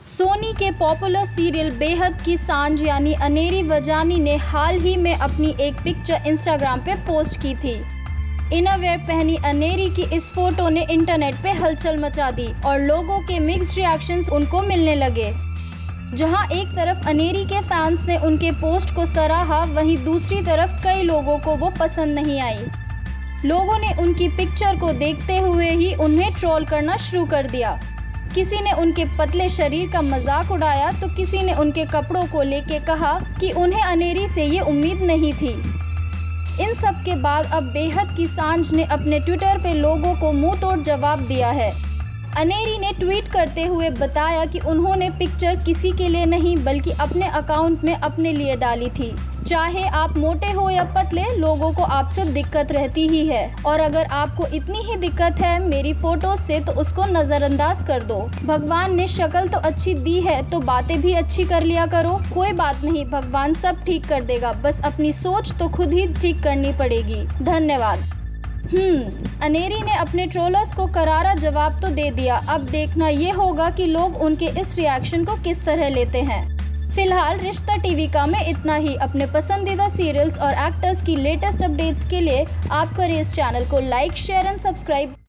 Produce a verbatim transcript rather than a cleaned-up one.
सोनी के popular serial बेहद की सांझ यानी अनेरी वजानी ने हाल ही में अपनी एक पिक्चर इंस्टाग्राम पे पोस्ट की थी। इनरवेयर पहनी अनेरी की इस फोटो ने इंटरनेट पे हलचल मचा दी और लोगों के मिक्स्ड रिएक्शंस उनको मिलने लगे। जहां एक तरफ अनेरी के फैंस ने उनके पोस्ट को सराहा, वहीं दूसरी तरफ कई लोगों को वो पसंद नहीं आई। लोगों ने उनकी पिक्चर को देखते हुए ही उन्हें ट्रोल करना शुरू कर दिया। किसी ने उनके पतले शरीर का मजाक उड़ाया तो किसी ने उनके कपड़ों को लेके कहा कि उन्हें अनेरी से ये उम्मीद नहीं थी। इन सब के बाद अब बेहद की सांझ ने अपने ट्विटर पे लोगों को मुंह तोड़ जवाब दिया है। अनेरी ने ट्वीट करते हुए बताया कि उन्होंने पिक्चर किसी के लिए नहीं बल्कि अपने अकाउंट में अपने लिए डाली थी। चाहे आप मोटे हो या पतले, लोगों को आपसे दिक्कत रहती ही है, और अगर आपको इतनी ही दिक्कत है मेरी फोटो से तो उसको नज़रअंदाज कर दो। भगवान ने शक्ल तो अच्छी दी है तो बातें भी अच्छी कर लिया करो। कोई बात नहीं, भगवान सब ठीक कर देगा, बस अपनी सोच तो खुद ही ठीक करनी पड़ेगी। धन्यवाद। हम्म अनेरी ने अपने ट्रोलर्स को करारा जवाब तो दे दिया। अब देखना ये होगा कि लोग उनके इस रिएक्शन को किस तरह लेते हैं। फिलहाल रिश्ता टीवी का में इतना ही। अपने पसंदीदा सीरियल्स और एक्टर्स की लेटेस्ट अपडेट्स के लिए आप करें इस चैनल को लाइक, शेयर एंड सब्सक्राइब।